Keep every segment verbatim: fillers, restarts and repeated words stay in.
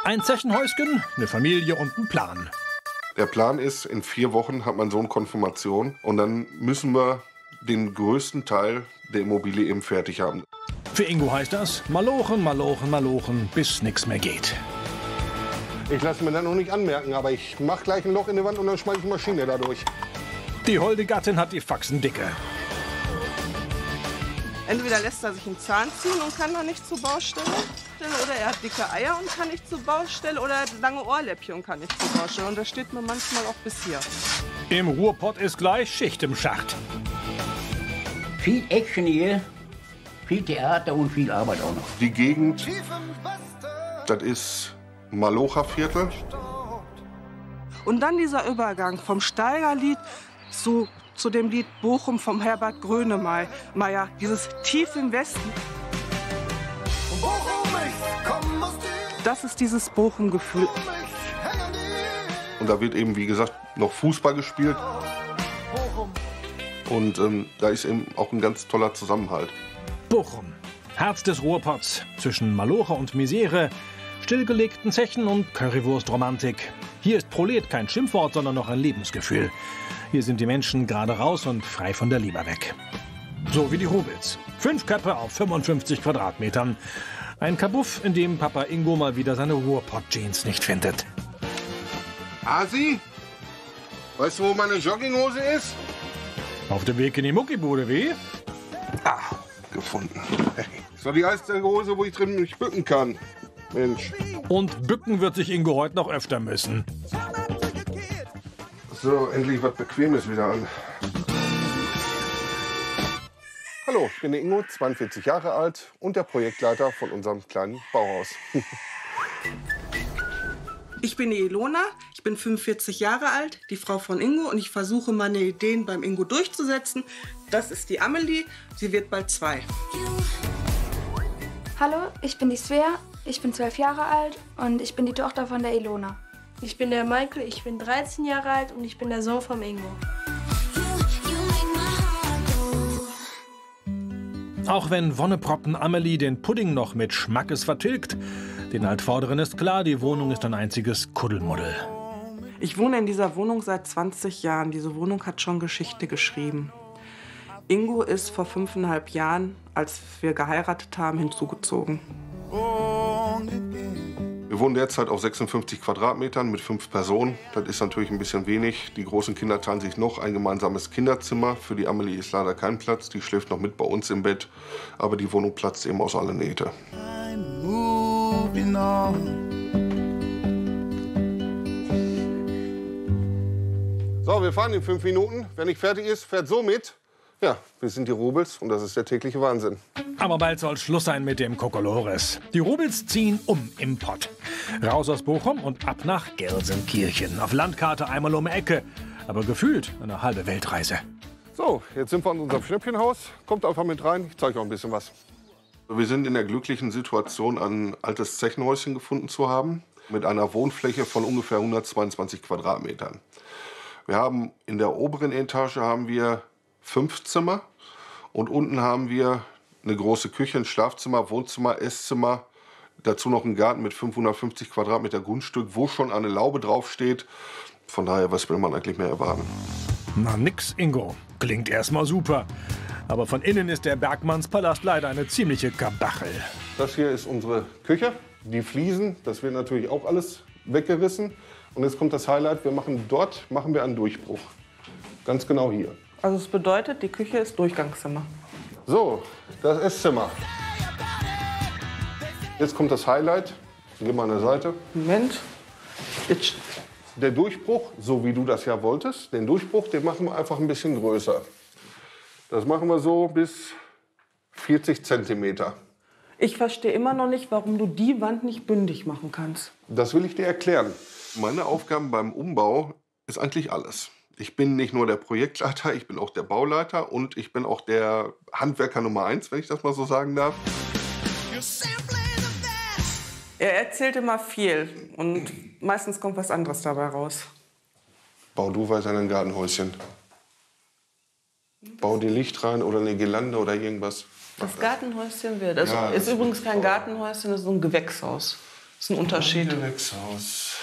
Ein Zechenhäuschen, eine Familie und ein Plan. Der Plan ist, in vier Wochen hat mein Sohn Konfirmation und dann müssen wir den größten Teil der Immobilie eben fertig haben. Für Ingo heißt das, malochen, malochen, malochen, bis nichts mehr geht. Ich lasse mir das noch nicht anmerken, aber ich mache gleich ein Loch in die Wand und dann schmeiße ich die Maschine da durch. Die holde Gattin hat die Faxen dicke. Entweder lässt er sich einen Zahn ziehen und kann dann nicht zur Baustelle, oder er hat dicke Eier und kann nicht zur Baustelle, oder er hat lange Ohrläppchen und kann nicht zur Baustelle. Und das steht mir manchmal auch bis hier. Im Ruhrpott ist gleich Schicht im Schacht. Viel Action hier, viel Theater und viel Arbeit auch noch. Die Gegend, das ist Malocha-Viertel. Und dann dieser Übergang vom Steigerlied zu, zu dem Lied Bochum vom Herbert Grönemeyer, dieses Tief im Westen. Das ist dieses Bochum-Gefühl. Und da wird eben, wie gesagt, noch Fußball gespielt. Und ähm, da ist eben auch ein ganz toller Zusammenhalt. Bochum, Herz des Ruhrpots, zwischen Maloche und Misere, stillgelegten Zechen und Currywurstromantik. Hier ist Prolet kein Schimpfwort, sondern noch ein Lebensgefühl. Hier sind die Menschen gerade raus und frei von der Leber weg. So wie die Rubels. Fünf Köpfe auf fünfundfünfzig Quadratmetern. Ein Kabuff, in dem Papa Ingo mal wieder seine Ruhrpott-Jeans nicht findet. Asi, weißt du, wo meine Jogginghose ist? Auf dem Weg in die Muckibude, wie? Ah, gefunden. Hey, ist doch die einzige Hose, wo ich drin mich bücken kann. Mensch. Und bücken wird sich Ingo heute noch öfter müssen. So, endlich was Bequemes wieder an. Hallo, ich bin der Ingo, zweiundvierzig Jahre alt und der Projektleiter von unserem kleinen Bauhaus. Ich bin die Ilona, ich bin fünfundvierzig Jahre alt, die Frau von Ingo, und ich versuche meine Ideen beim Ingo durchzusetzen. Das ist die Amelie, sie wird bald zwei. Hallo, ich bin die Svea, ich bin zwölf Jahre alt und ich bin die Tochter von der Ilona. Ich bin der Michael, ich bin dreizehn Jahre alt und ich bin der Sohn vom Ingo. Auch wenn Wonneproppen Amelie den Pudding noch mit Schmackes vertilgt, den Altvorderen ist klar, die Wohnung ist ein einziges Kuddelmuddel. Ich wohne in dieser Wohnung seit zwanzig Jahren. Diese Wohnung hat schon Geschichte geschrieben. Ingo ist vor fünfeinhalb Jahren, als wir geheiratet haben, hinzugezogen. Wir wohnen derzeit auf sechsundfünfzig Quadratmetern mit fünf Personen. Das ist natürlich ein bisschen wenig. Die großen Kinder teilen sich noch ein gemeinsames Kinderzimmer. Für die Amelie ist leider kein Platz. Die schläft noch mit bei uns im Bett. Aber die Wohnung platzt eben aus allen Nähte. So, wir fahren in fünf Minuten. Wer nicht fertig ist, fährt so mit. Ja, wir sind die Rubels und das ist der tägliche Wahnsinn. Aber bald soll Schluss sein mit dem Kokolores. Die Rubels ziehen um im Pott. Raus aus Bochum und ab nach Gelsenkirchen. Auf Landkarte einmal um die Ecke. Aber gefühlt eine halbe Weltreise. So, jetzt sind wir in unserem Schnäppchenhaus. Kommt einfach mit rein, ich zeige euch ein bisschen was. Wir sind in der glücklichen Situation, ein altes Zechenhäuschen gefunden zu haben. Mit einer Wohnfläche von ungefähr hundertzweiundzwanzig Quadratmetern. Wir haben in der oberen Etage haben wir fünf Zimmer und unten haben wir eine große Küche, ein Schlafzimmer, Wohnzimmer, Esszimmer. Dazu noch ein Garten mit fünfhundertfünfzig Quadratmeter Grundstück, wo schon eine Laube draufsteht. Von daher, was will man eigentlich mehr erwarten? Na nix, Ingo. Klingt erstmal super. Aber von innen ist der Bergmannspalast leider eine ziemliche Kabachel. Das hier ist unsere Küche. Die Fliesen, das wird natürlich auch alles weggerissen. Und jetzt kommt das Highlight, wir machen dort machen wir einen Durchbruch. Ganz genau hier. Also es bedeutet, die Küche ist Durchgangszimmer. So, das Esszimmer. Jetzt kommt das Highlight. Geh mal an der Seite. Moment. Jetzt. Der Durchbruch, so wie du das ja wolltest, den Durchbruch, den machen wir einfach ein bisschen größer. Das machen wir so bis vierzig Zentimeter. Ich verstehe immer noch nicht, warum du die Wand nicht bündig machen kannst. Das will ich dir erklären. Meine Aufgaben beim Umbau ist eigentlich alles. Ich bin nicht nur der Projektleiter, ich bin auch der Bauleiter und ich bin auch der Handwerker Nummer eins, wenn ich das mal so sagen darf. Er erzählt immer viel und meistens kommt was anderes dabei raus. Bau du weiter ein Gartenhäuschen. Bau dir Licht rein oder eine Girlande oder irgendwas. Das Gartenhäuschen wird. Das Ja, ist das übrigens kein wird- Gartenhäuschen, das ist so ein Gewächshaus. ist ein Unterschied. Gewächshaus.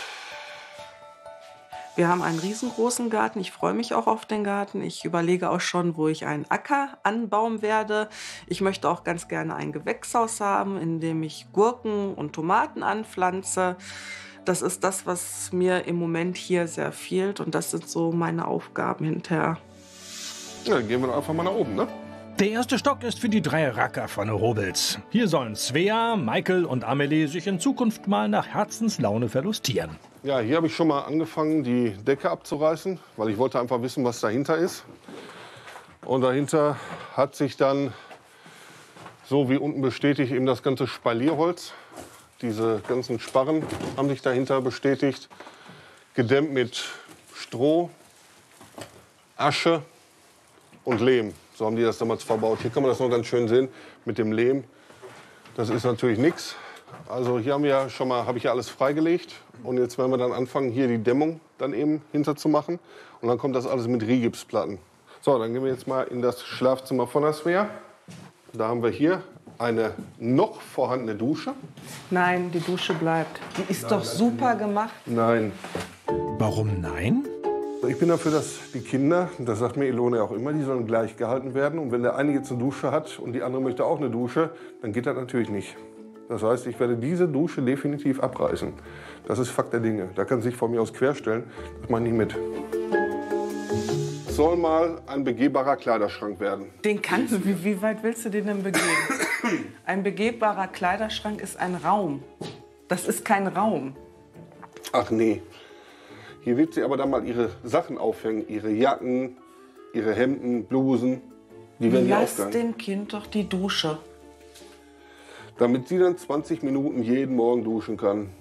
Wir haben einen riesengroßen Garten. Ich freue mich auch auf den Garten. Ich überlege auch schon, wo ich einen Acker anbauen werde. Ich möchte auch ganz gerne ein Gewächshaus haben, in dem ich Gurken und Tomaten anpflanze. Das ist das, was mir im Moment hier sehr fehlt. Und das sind so meine Aufgaben hinterher. Ja, dann gehen wir doch einfach mal nach oben, ne? Der erste Stock ist für die drei Racker von Robels. Hier sollen Svea, Michael und Amelie sich in Zukunft mal nach Herzenslaune verlustieren. Ja, hier habe ich schon mal angefangen, die Decke abzureißen, weil ich wollte einfach wissen, was dahinter ist. Und dahinter hat sich dann, so wie unten bestätigt, eben das ganze Spalierholz. Diese ganzen Sparren haben sich dahinter bestätigt, gedämmt mit Stroh, Asche und Lehm. So haben die das damals verbaut. Hier kann man das noch ganz schön sehen mit dem Lehm. Das ist natürlich nichts. Also hier haben wir schon mal, habe ich ja alles freigelegt. Und jetzt werden wir dann anfangen, hier die Dämmung dann eben hinter zu machen. Und dann kommt das alles mit Rigipsplatten. So, dann gehen wir jetzt mal in das Schlafzimmer von der Svea. Da haben wir hier eine noch vorhandene Dusche. Nein, die Dusche bleibt. Die ist doch super gemacht. Nein. Warum nein? Ich bin dafür, dass die Kinder, das sagt mir Ilona auch immer, die sollen gleich gehalten werden. Und wenn der eine jetzt eine Dusche hat und die andere möchte auch eine Dusche, dann geht das natürlich nicht. Das heißt, ich werde diese Dusche definitiv abreißen. Das ist Fakt der Dinge. Da kann sich von mir aus querstellen. Das mache ich nicht mit. Es soll mal ein begehbarer Kleiderschrank werden. Den kannst du, wie, wie weit willst du den denn begehen? Ein begehbarer Kleiderschrank ist ein Raum. Das ist kein Raum. Ach nee. Hier wird sie aber dann mal ihre Sachen aufhängen. Ihre Jacken, ihre Hemden, Blusen. Die werden hier Lass aufgehangen. dem Kind doch die Dusche. Damit sie dann zwanzig Minuten jeden Morgen duschen kann.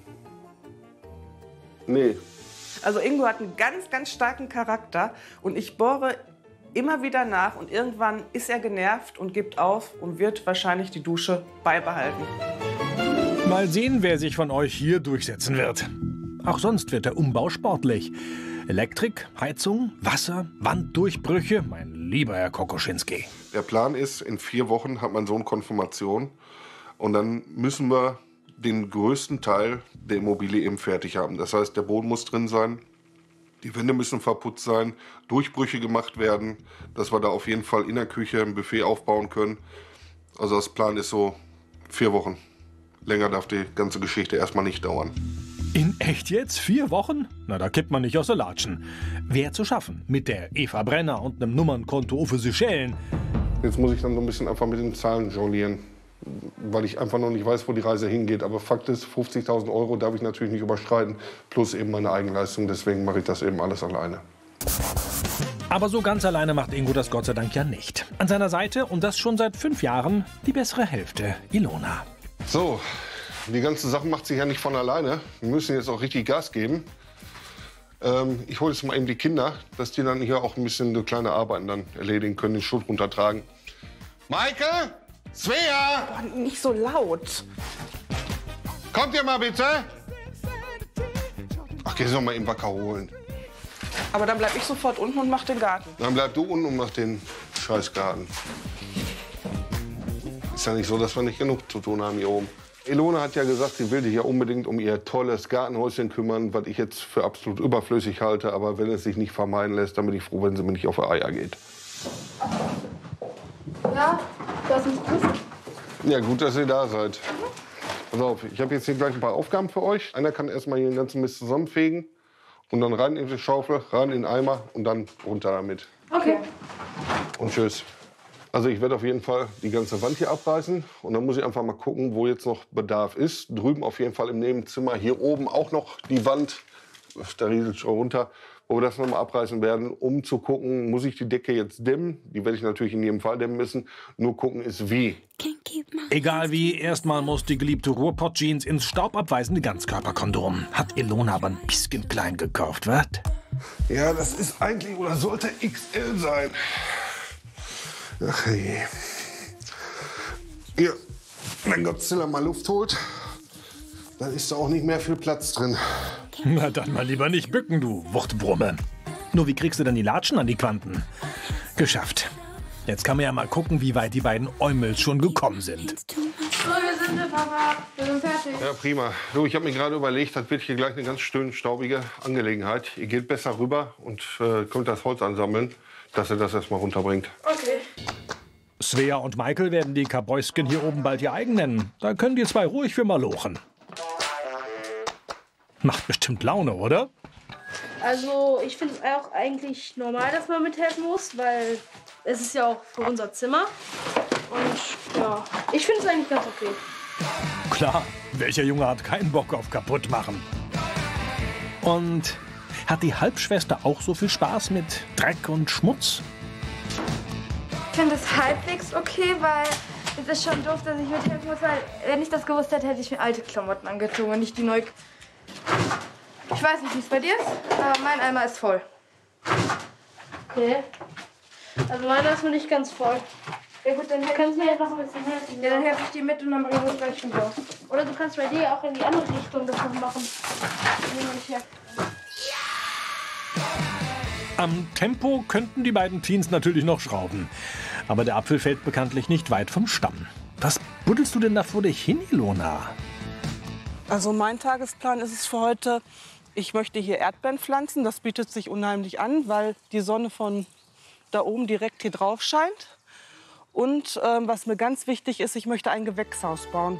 Nee. Also Ingo hat einen ganz, ganz starken Charakter. Und ich bohre immer wieder nach. Und irgendwann ist er genervt und gibt auf und wird wahrscheinlich die Dusche beibehalten. Mal sehen, wer sich von euch hier durchsetzen wird. Auch sonst wird der Umbau sportlich. Elektrik, Heizung, Wasser, Wanddurchbrüche, mein lieber Herr Kokoschinski. Der Plan ist, in vier Wochen hat mein Sohn Konfirmation. Und dann müssen wir den größten Teil der Immobilie eben fertig haben. Das heißt, der Boden muss drin sein, die Wände müssen verputzt sein, Durchbrüche gemacht werden, dass wir da auf jeden Fall in der Küche ein Buffet aufbauen können. Also das Plan ist so vier Wochen. Länger darf die ganze Geschichte erstmal nicht dauern. In echt jetzt? Vier Wochen? Na, da kippt man nicht aus der Latschen. Wer zu schaffen? Mit der Eva Brenner und einem Nummernkonto für Seychellen. Jetzt muss ich dann so ein bisschen einfach mit den Zahlen jonglieren, weil ich einfach noch nicht weiß, wo die Reise hingeht. Aber Fakt ist, fünfzigtausend Euro darf ich natürlich nicht überschreiten, plus eben meine Eigenleistung. Deswegen mache ich das eben alles alleine. Aber so ganz alleine macht Ingo das Gott sei Dank ja nicht. An seiner Seite, und das schon seit fünf Jahren, die bessere Hälfte, Ilona. So, die ganze Sache macht sich ja nicht von alleine. Wir müssen jetzt auch richtig Gas geben. Ähm, ich hole jetzt mal eben die Kinder, dass die dann hier auch ein bisschen so kleine Arbeiten dann erledigen können, den Schutt runtertragen. Maike! Svea! Boah, nicht so laut. Kommt ihr mal bitte? Ach, geh doch mal eben Wacker holen. Aber dann bleib ich sofort unten und mach den Garten. Dann bleib du unten und mach den Scheißgarten. Ist ja nicht so, dass wir nicht genug zu tun haben hier oben. Ilona hat ja gesagt, sie will sich ja unbedingt um ihr tolles Gartenhäuschen kümmern, was ich jetzt für absolut überflüssig halte. Aber wenn es sich nicht vermeiden lässt, dann bin ich froh, wenn sie mir nicht auf die Eier geht. Ja, du hast uns gerufen. Ja, gut, dass ihr da seid. Pass auf, ich habe jetzt hier gleich ein paar Aufgaben für euch. Einer kann erstmal hier den ganzen Mist zusammenfegen. Und dann rein in die Schaufel, rein in den Eimer und dann runter damit. Okay. Und tschüss. Also ich werde auf jeden Fall die ganze Wand hier abreißen. Und dann muss ich einfach mal gucken, wo jetzt noch Bedarf ist. Drüben auf jeden Fall im Nebenzimmer. Hier oben auch noch die Wand. Da rieselt schon runter. Wo wir das noch mal abreißen werden, um zu gucken, muss ich die Decke jetzt dämmen? Die werde ich natürlich in jedem Fall dämmen müssen. Nur gucken ist wie. Egal wie, erstmal muss die geliebte Ruhrpott-Jeans ins staubabweisende Ganzkörperkondom. Hat Ilona aber ein bisschen klein gekauft, was? Ja, das ist eigentlich oder sollte X L sein. Ach je. Ja, wenn Godzilla mal Luft holt, dann ist da auch nicht mehr viel Platz drin. Na dann mal lieber nicht bücken, du Wuchtbrumme. Nur wie kriegst du denn die Latschen an die Quanten? Geschafft. Jetzt kann man ja mal gucken, wie weit die beiden Eumels schon gekommen sind. So, wir sind Stunde, Papa. Wir sind fertig. Ja, prima. Du, ich habe mir gerade überlegt, das wird hier gleich eine ganz schön staubige Angelegenheit. Ihr geht besser rüber und äh, könnt das Holz ansammeln, dass ihr das erstmal runterbringt. Okay. Svea und Michael werden die Kabäusken hier oben bald ihr eigen nennen. Da können die zwei ruhig für malochen. Macht bestimmt Laune, oder? Also, ich finde es auch eigentlich normal, dass man mithelfen muss, weil es ist ja auch für unser Zimmer. Und ja, ich finde es eigentlich ganz okay. Klar, welcher Junge hat keinen Bock auf kaputt machen? Und hat die Halbschwester auch so viel Spaß mit Dreck und Schmutz? Ich finde es halbwegs okay, weil es ist schon doof, dass ich mithelfen muss. Weil wenn ich das gewusst hätte, hätte ich mir alte Klamotten angezogen und nicht die neu. Ich weiß nicht, wie es bei dir ist, aber mein Eimer ist voll. Okay. Also meiner ist noch nicht ganz voll. Ja gut, dann Kannst du mir jetzt noch ein bisschen helfen? ja, dann helfe ich dir mit und dann bringen wir es gleich wieder. Oder du kannst bei dir auch in die andere Richtung das noch machen. Nehmen wir nicht her. Am Tempo könnten die beiden Teens natürlich noch schrauben. Aber der Apfel fällt bekanntlich nicht weit vom Stamm. Was buddelst du denn da vor dich hin, Ilona? Also mein Tagesplan ist es für heute, ich möchte hier Erdbeeren pflanzen. Das bietet sich unheimlich an, weil die Sonne von da oben direkt hier drauf scheint. Und ähm, was mir ganz wichtig ist, ich möchte ein Gewächshaus bauen.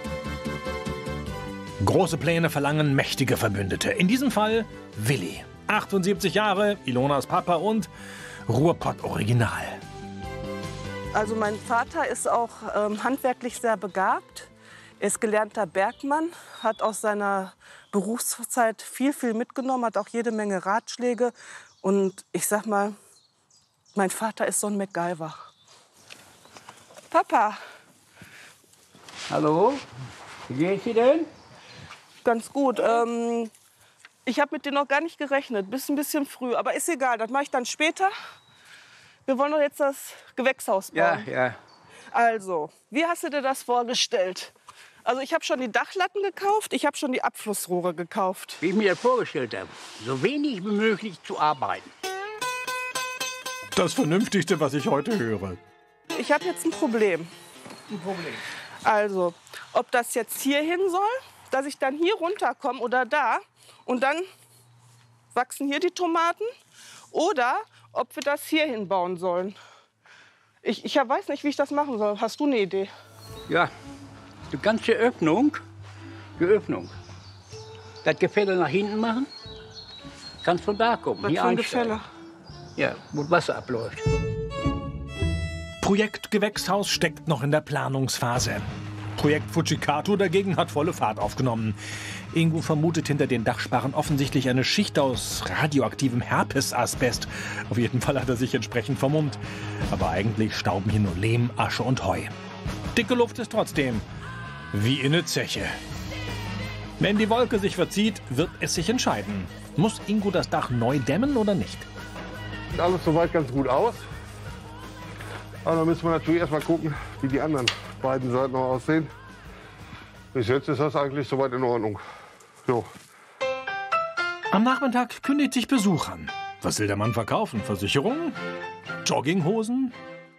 Große Pläne verlangen mächtige Verbündete. In diesem Fall Willi. achtundsiebzig Jahre, Ilonas Papa und Ruhrpott-Original. Also mein Vater ist auch ähm, handwerklich sehr begabt. Er ist gelernter Bergmann, hat aus seiner Berufszeit viel, viel mitgenommen, hat auch jede Menge Ratschläge. Und ich sag mal, mein Vater ist so ein MacGyver. Papa, Hallo? Wie geht's dir denn? ganz gut. Ähm, ich habe mit dir noch gar nicht gerechnet. Bist ein bisschen früh, aber ist egal, das mache ich dann später. Wir wollen doch jetzt das Gewächshaus Ja, bauen. ja. Also, wie hast du dir das vorgestellt? Also ich habe schon die Dachlatten gekauft, ich habe schon die Abflussrohre gekauft. Wie ich mir das vorgestellt habe. So wenig wie möglich zu arbeiten. Das Vernünftigste, was ich heute höre. Ich habe jetzt ein Problem. Ein Problem. Also, ob das jetzt hier hin soll, dass ich dann hier runterkomme oder da und dann wachsen hier die Tomaten oder ob wir das hier hinbauen sollen. Ich, ich weiß nicht, wie ich das machen soll. Hast du eine Idee? Ja, die ganze Öffnung, die Öffnung, das Gefälle nach hinten machen, kannst von da kommen. Was hier für ein einsteigen. Gefälle? Ja, wo das Wasser abläuft. Projekt Gewächshaus steckt noch in der Planungsphase. Projekt Fujikato dagegen hat volle Fahrt aufgenommen. Ingo vermutet hinter den Dachsparren offensichtlich eine Schicht aus radioaktivem Herpesasbest. Auf jeden Fall hat er sich entsprechend vermummt. Aber eigentlich stauben hier nur Lehm, Asche und Heu. Dicke Luft ist trotzdem wie in eine Zeche. Wenn die Wolke sich verzieht, wird es sich entscheiden. Muss Ingo das Dach neu dämmen oder nicht? Sieht alles soweit ganz gut aus. Aber dann müssen wir natürlich erst mal gucken, wie die anderen beiden Seiten noch aussehen. Bis jetzt ist das eigentlich soweit in Ordnung. So. Am Nachmittag kündigt sich Besuch an. Was will der Mann verkaufen? Versicherungen? Jogginghosen?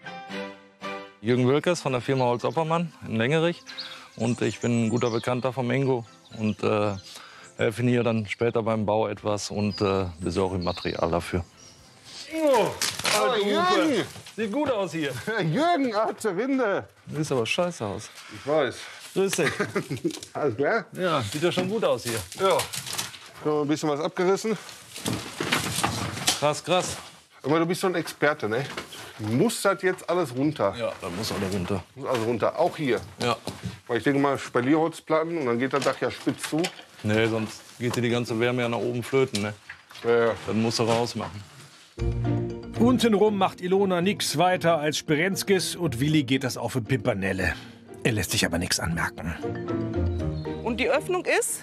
Jürgen Wilkes von der Firma Holz Oppermann in Lengerich. Und ich bin ein guter Bekannter vom Ingo und äh, helfe ihn hier dann später beim Bau etwas und äh, besorge ihm Material dafür. Oh, Jürgen! Sieht gut aus hier. Jürgen, alte Rinde. Sieht aber scheiße aus. Ich weiß. Grüß dich. Alles klar? Ja, sieht ja schon gut aus hier. Ja. So, ein bisschen was abgerissen. Krass, krass. Aber du bist so ein Experte, ne? Muss das jetzt alles runter? Ja, da muss alle runter. Muss alles runter, auch hier. Ja. Weil ich denke mal, Spalierholzplatten und dann geht das Dach ja spitz zu. Nee, sonst geht dir die ganze Wärme ja nach oben flöten, ne? Ja, ja. Dann musst du rausmachen. Untenrum macht Ilona nix weiter als Sperenskis und Willi geht das auf für Pimpernelle. Er lässt sich aber nichts anmerken. Und die Öffnung ist?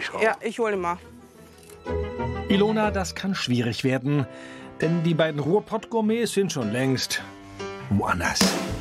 ich auch. Ja, ich hole ihn mal. Ilona, das kann schwierig werden, denn die beiden Ruhrpott-Gourmets sind schon längst woanders.